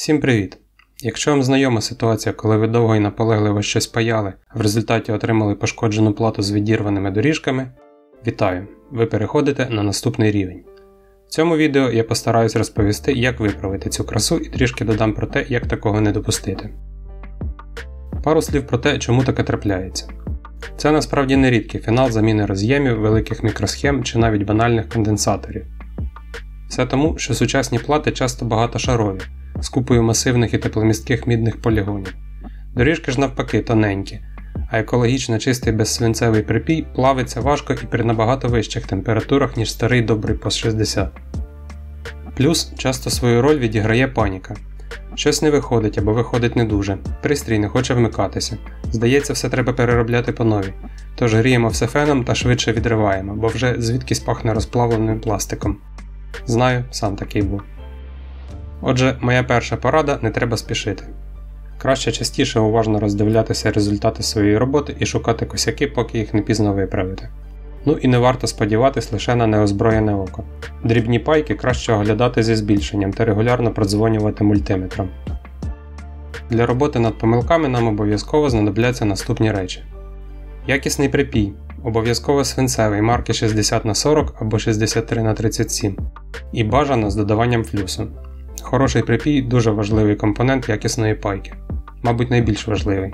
Всім привіт! Якщо вам знайома ситуація, коли ви довго і наполегливо щось паяли, а в результаті отримали пошкоджену плату з відірваними доріжками, вітаю! Ви переходите на наступний рівень. В цьому відео я постараюсь розповісти, як виправити цю красу і трішки додам про те, як такого не допустити. Пару слів про те, чому таке трапляється. Це насправді не рідкий фінал заміни роз'ємів, великих мікросхем чи навіть банальних конденсаторів. Все тому, що сучасні плати часто багатошарові, з купою масивних і тепломістких мідних полігонів. Доріжки ж навпаки тоненькі, а екологічно чистий безсвинцевий припій плавиться важко і при набагато вищих температурах, ніж старий добрий ПОС-60. Плюс часто свою роль відіграє паніка. Щось не виходить або виходить не дуже, пристрій не хоче вмикатися, здається, все треба переробляти по новій, тож гріємо все феном та швидше відриваємо, бо вже звідкись пахне розплавленим пластиком. Знаю, сам такий був. Отже, моя перша порада – не треба спішити. Краще частіше уважно роздивлятися результати своєї роботи і шукати косяки, поки їх не пізно виправити. Ну і не варто сподіватись лише на неозброєне око. Дрібні пайки краще оглядати зі збільшенням та регулярно продзвонювати мультиметром. Для роботи над помилками нам обов'язково знадобляться наступні речі. Якісний припій, обов'язково свинцевий марки 60х40 або 63х37 і бажано з додаванням флюсу. Хороший припій – дуже важливий компонент якісної пайки, мабуть найбільш важливий.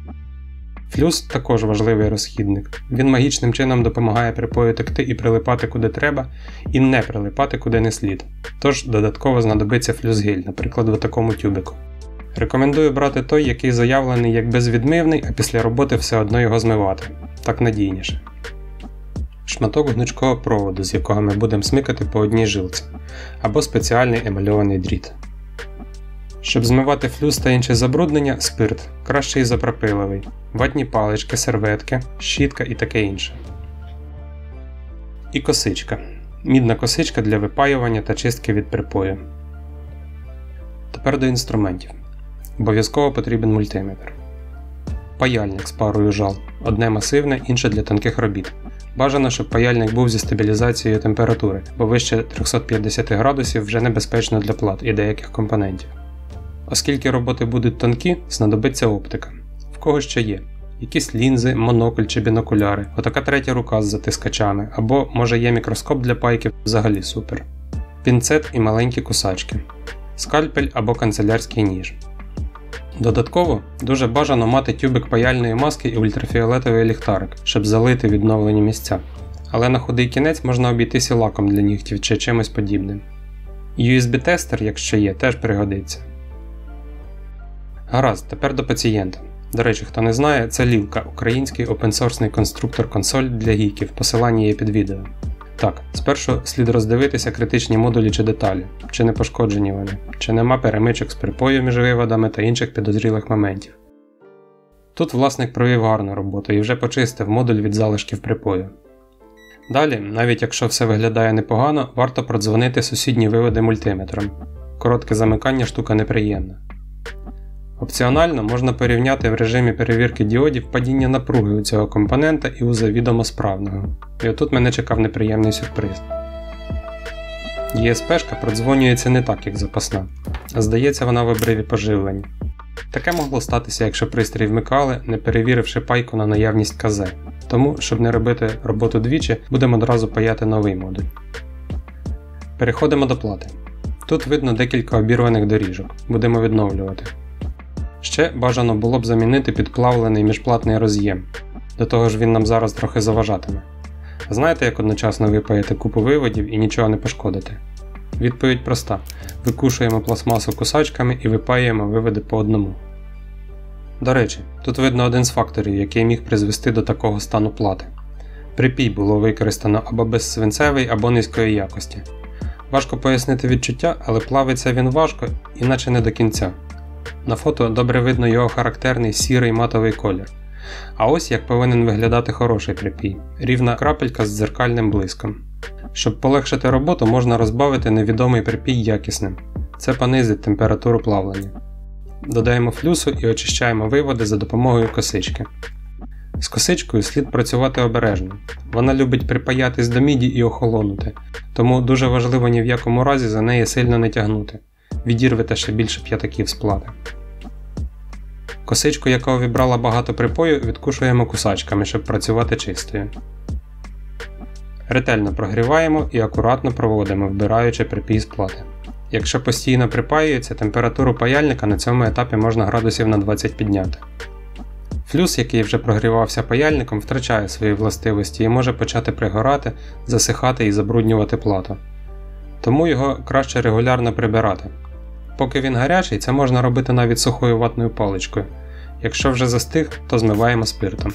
Флюс – також важливий розхідник, він магічним чином допомагає припою текти і прилипати куди треба, і не прилипати куди не слід, тож додатково знадобиться флюс-гель, наприклад в такому тюбику. Рекомендую брати той, який заявлений як безвідмивний, а після роботи все одно його змивати, так надійніше. Шматок гнучкого проводу, з якого ми будемо смикати по одній жилці, або спеціальний емальований дріт. Щоб змивати флюс та інші забруднення, спирт, краще ізопропиловий, ватні палички, серветки, щітка і таке інше. І косичка. Мідна косичка для випаювання та чистки від припою. Тепер до інструментів. Обов'язково потрібен мультиметр. Паяльник з парою жал, одне масивне, інше для тонких робіт. Бажано, щоб паяльник був зі стабілізацією температури, бо вище 350 градусів вже небезпечно для плат і деяких компонентів. Оскільки роботи будуть тонкі, знадобиться оптика. В кого ще є? Якісь лінзи, монокль чи бінокуляри, отака третя рука з затискачами, або, може, є мікроскоп для пайки, взагалі супер. Пінцет і маленькі кусачки. Скальпель або канцелярський ніж. Додатково, дуже бажано мати тюбик паяльної маски і ультрафіолетовий ліхтарик, щоб залити відновлені місця. Але на худий кінець можна обійтися лаком для нігтів чи чимось подібним. USB-тестер, якщо є, теж пригодиться. Гаразд, тепер до пацієнта. До речі, хто не знає, це Лілка, український опенсорсний конструктор-консоль для гіків, посилання є під відео. Так, спершу слід роздивитися критичні модулі чи деталі, чи не пошкоджені вони, чи нема перемичок з припою між виводами та інших підозрілих моментів. Тут власник провів гарну роботу і вже почистив модуль від залишків припою. Далі, навіть якщо все виглядає непогано, варто продзвонити сусідні виводи мультиметром. Коротке замикання штука неприємна. Опціонально можна порівняти в режимі перевірки діодів падіння напруги у цього компонента і у завідомо справного. І отут мене чекав неприємний сюрприз. ЄСП-шка продзвонюється не так, як запасна, а здається вона в обриві поживлення. Таке могло статися, якщо пристрій вмикали, не перевіривши пайку на наявність КЗ. Тому, щоб не робити роботу двічі, будемо одразу паяти новий модуль. Переходимо до плати. Тут видно декілька обірваних доріжок, будемо відновлювати. Ще бажано було б замінити підплавлений міжплатний роз'єм, до того ж він нам зараз трохи заважатиме. Знаєте, як одночасно випаяти купу виводів і нічого не пошкодити? Відповідь проста. Викушуємо пластмасу кусачками і випаюємо виводи по одному. До речі, тут видно один з факторів, який міг призвести до такого стану плати. Припій було використано або безсвинцевий, або низької якості. Важко пояснити відчуття, але плавиться він важко, іначе не до кінця. На фото добре видно його характерний сірий матовий колір. А ось як повинен виглядати хороший припій. Рівна крапелька з дзеркальним блиском. Щоб полегшити роботу, можна розбавити невідомий припій якісним. Це понизить температуру плавлення. Додаємо флюсу і очищаємо виводи за допомогою косички. З косичкою слід працювати обережно. Вона любить припаятись до міді і охолонути, тому дуже важливо ні в якому разі за неї сильно не тягнути. відірвете ще більше п'ятаків з плати. Косичку, яка увібрала багато припою, відкушуємо кусачками, щоб працювати чистою. Ретельно прогріваємо і акуратно проводимо, вбираючи припій з плати. Якщо постійно припаюється, температуру паяльника на цьому етапі можна градусів на 20 підняти. Флюс, який вже прогрівався паяльником, втрачає свої властивості і може почати пригорати, засихати і забруднювати плату. Тому його краще регулярно прибирати. Поки він гарячий, це можна робити навіть сухою ватною паличкою. Якщо вже застиг, то змиваємо спиртом.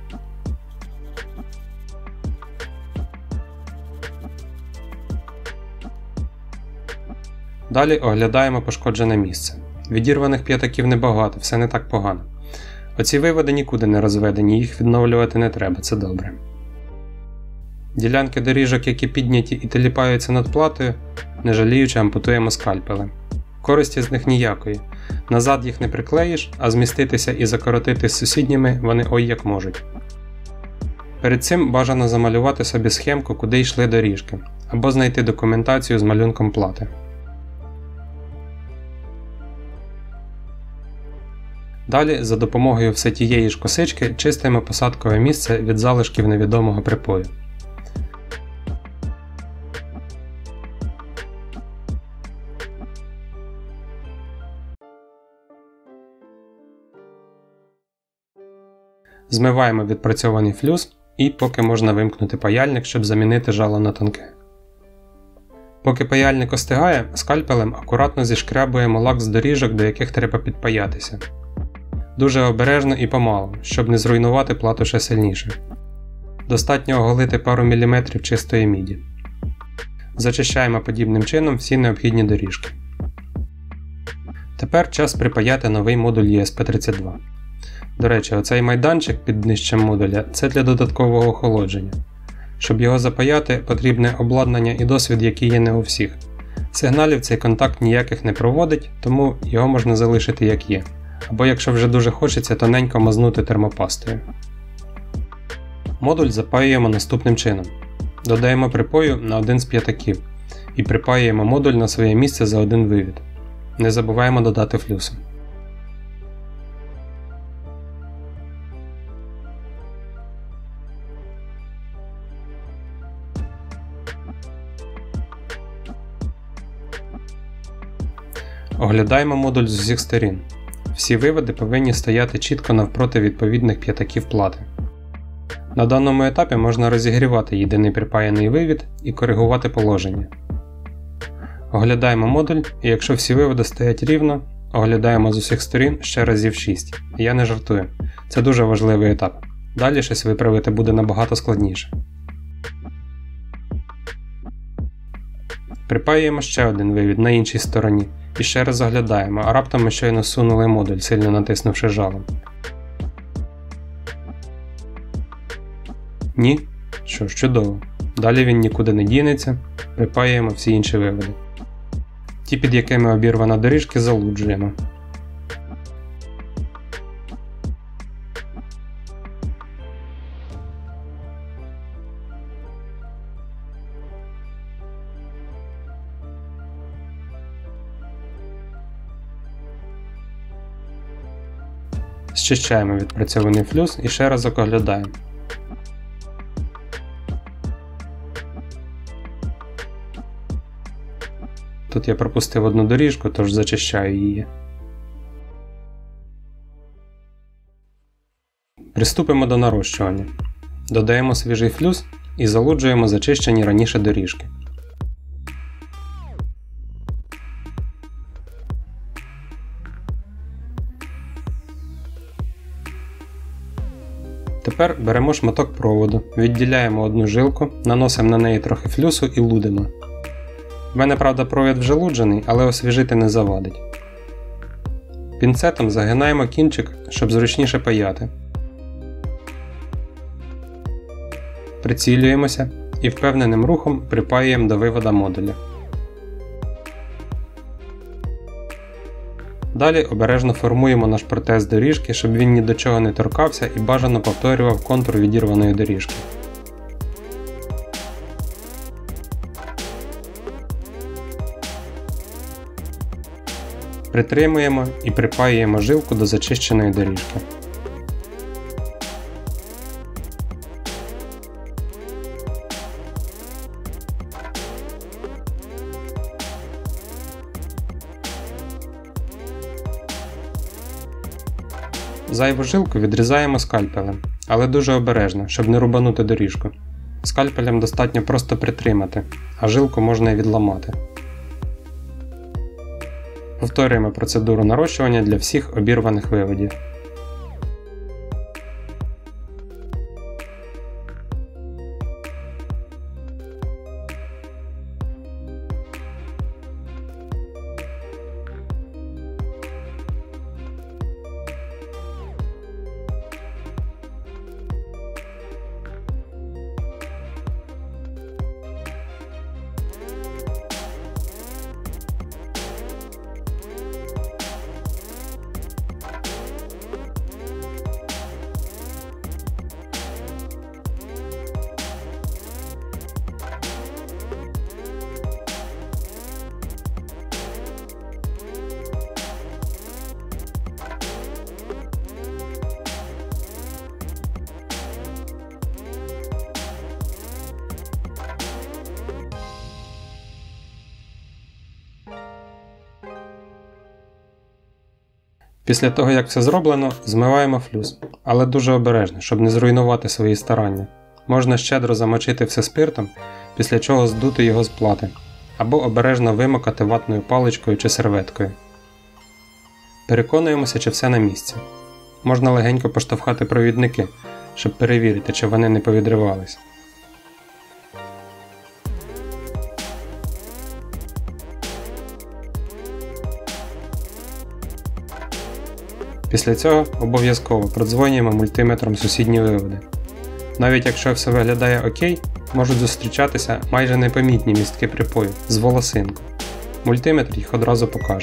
Далі оглядаємо пошкоджене місце. Відірваних п'ятаків небагато, все не так погано. Оці виводи нікуди не розведені, їх відновлювати не треба, це добре. Ділянки доріжок, які підняті і теліпаються над платою, не жаліючи ампутуємо скальпелем. Користі з них ніякої. Назад їх не приклеїш, а зміститися і закоротити з сусідніми вони ой як можуть. Перед цим бажано замалювати собі схемку, куди йшли доріжки, або знайти документацію з малюнком плати. Далі, за допомогою все тієї ж косички, чистимо посадкове місце від залишків невідомого припою. Змиваємо відпрацьований флюс і поки можна вимкнути паяльник, щоб замінити жало на тонке. Поки паяльник остигає, скальпелем акуратно зішкрябуємо лак з доріжок, до яких треба підпаятися. Дуже обережно і помалу, щоб не зруйнувати плату ще сильніше. Достатньо оголити пару міліметрів чистої міді. Зачищаємо подібним чином всі необхідні доріжки. Тепер час припаяти новий модуль ESP32. До речі, оцей майданчик під днищем модуля – це для додаткового охолодження. Щоб його запаяти, потрібне обладнання і досвід, який є не у всіх. Сигналів цей контакт ніяких не проводить, тому його можна залишити як є. Або якщо вже дуже хочеться, тоненько мазнути термопастою. Модуль запаюємо наступним чином. Додаємо припою на один з п'ятаків і припаюємо модуль на своє місце за один вивід. Не забуваємо додати флюсу. Оглядаємо модуль з усіх сторін. Всі виводи повинні стояти чітко навпроти відповідних п'ятаків плати. На даному етапі можна розігрівати єдиний припаяний вивід і коригувати положення. Оглядаємо модуль і якщо всі виводи стоять рівно, оглядаємо з усіх сторін ще разів 6. Я не жартую. Це дуже важливий етап. Далі щось виправити буде набагато складніше. Припаюємо ще один вивід на іншій стороні. І ще раз оглядаємо, а раптом ми щойно сунули модуль, сильно натиснувши жалом. Ні? Що ж, чудово. Далі він нікуди не дінеться, припаюємо всі інші виводи. Ті, під якими обірвано доріжки, залуджуємо. Зчищаємо відпрацьований флюс і ще разок оглядаємо. Тут я пропустив одну доріжку, тож зачищаю її. Приступимо до нарощування. Додаємо свіжий флюс і залуджуємо зачищені раніше доріжки. Тепер беремо шматок проводу, відділяємо одну жилку, наносимо на неї трохи флюсу і лудимо. В мене, правда, провід вже луджений, але освіжити не завадить. Пінцетом загинаємо кінчик, щоб зручніше паяти. Прицілюємося і впевненим рухом припаюємо до вивода модуля. Далі обережно формуємо наш протез доріжки, щоб він ні до чого не торкався і бажано повторював контур відірваної доріжки. Притримуємо і припаюємо жилку до зачищеної доріжки. Зайву жилку відрізаємо скальпелем, але дуже обережно, щоб не рубанути доріжку. Скальпелем достатньо просто притримати, а жилку можна і відламати. Повторюємо процедуру нарощування для всіх обірваних виводів. Після того, як все зроблено, змиваємо флюс, але дуже обережно, щоб не зруйнувати свої старання. Можна щедро замочити все спиртом, після чого здути його з плати, або обережно вимокати ватною паличкою чи серветкою. Переконуємося, чи все на місці. Можна легенько поштовхати провідники, щоб перевірити, чи вони не повідривались. Після цього обов'язково продзвонюємо мультиметром сусідні виводи. Навіть якщо все виглядає окей, можуть зустрічатися майже непомітні містки припою з волосинку. Мультиметр їх одразу покаже.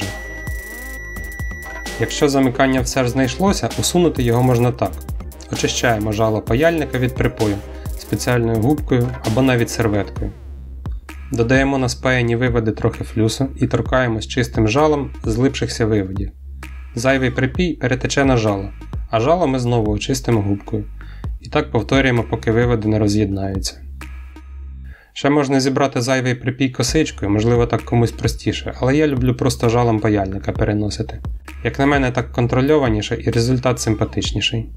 Якщо замикання все ж знайшлося, усунути його можна так. Очищаємо жало паяльника від припою спеціальною губкою або навіть серветкою. Додаємо на спаяні виводи трохи флюсу і торкаємось чистим жалом злипшихся виводів. Зайвий припій перетече на жало, а жало ми знову очистимо губкою. І так повторюємо, поки виводи не роз'єднаються. Ще можна зібрати зайвий припій косичкою, можливо так комусь простіше, але я люблю просто жалом паяльника переносити. Як на мене, так контрольованіше і результат симпатичніший.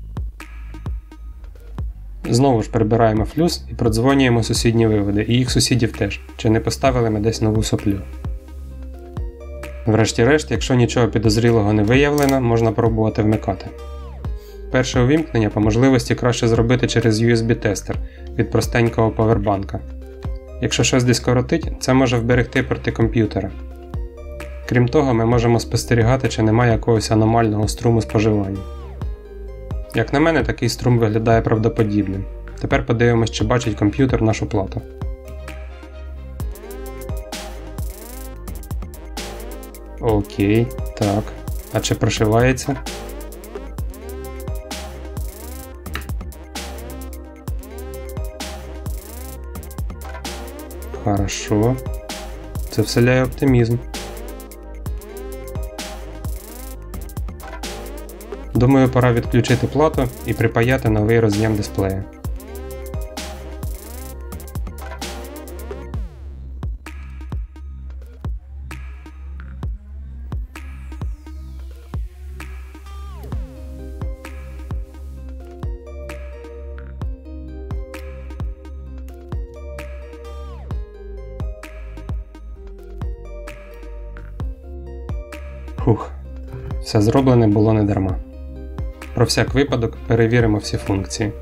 Знову ж прибираємо флюс і продзвонюємо сусідні виводи, і їх сусідів теж, чи не поставили ми десь нову соплю. Врешті-решт, якщо нічого підозрілого не виявлено, можна пробувати вмикати. Перше увімкнення по можливості краще зробити через USB-тестер від простенького павербанка. Якщо щось десь коротить, це може вберегти порти комп'ютера. Крім того, ми можемо спостерігати, чи немає якогось аномального струму споживання. Як на мене, такий струм виглядає правдоподібним. Тепер подивимось, чи бачить комп'ютер нашу плату. Окей, так. А чи прошивається? Хорошо. Це вселяє оптимізм. Думаю, пора відключити плату і припаяти новий роз'єм дисплея. Фух, все зроблене було не дарма. Про всяк випадок перевіримо всі функції.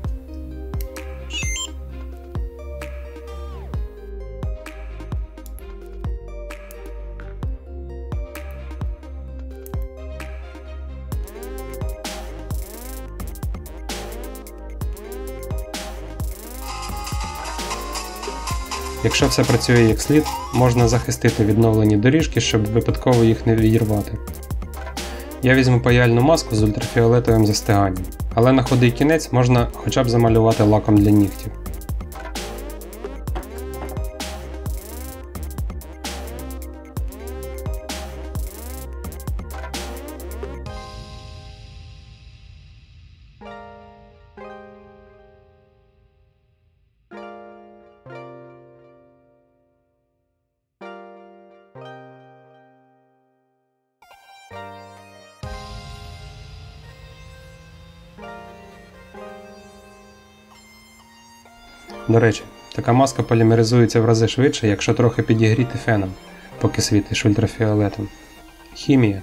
Якщо все працює як слід, можна захистити відновлені доріжки, щоб випадково їх не відірвати. Я візьму паяльну маску з ультрафіолетовим застиганням, але на худий кінець можна хоча б замалювати лаком для нігтів. До речі, така маска полімеризується в рази швидше, якщо трохи підігріти феном, поки світиш ультрафіолетом. Хімія.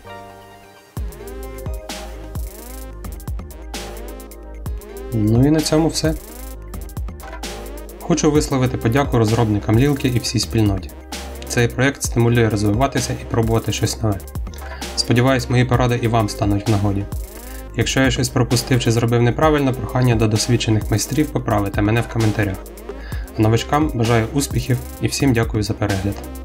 Ну і на цьому все. Хочу висловити подяку розробникам Лілки і всій спільноті. Цей проєкт стимулює розвиватися і пробувати щось нове. Сподіваюсь, мої поради і вам стануть в нагоді. Якщо я щось пропустив чи зробив неправильно, прохання до досвідчених майстрів поправити мене в коментарях. А новачкам бажаю успіхів і всім дякую за перегляд.